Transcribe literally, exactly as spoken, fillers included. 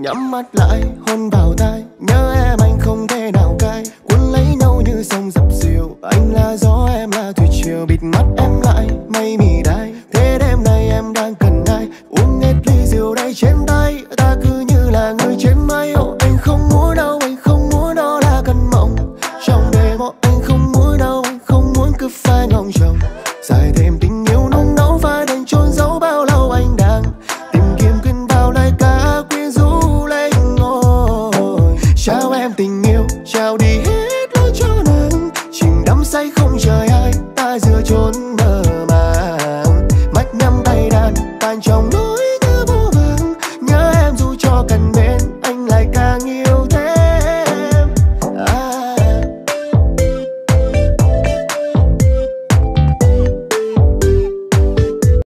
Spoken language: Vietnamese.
nhắm mắt lại hôn vào tai, nhớ em anh không thể nào cai, cuốn lấy nhau như sông dập dìu. Anh là gió em là thủy triều, bịt mắt em lại mây mì đai. Thế đêm nay em đang cần ai, uống hết ly rượu đây trên tay, ta cứ như là người trên mây.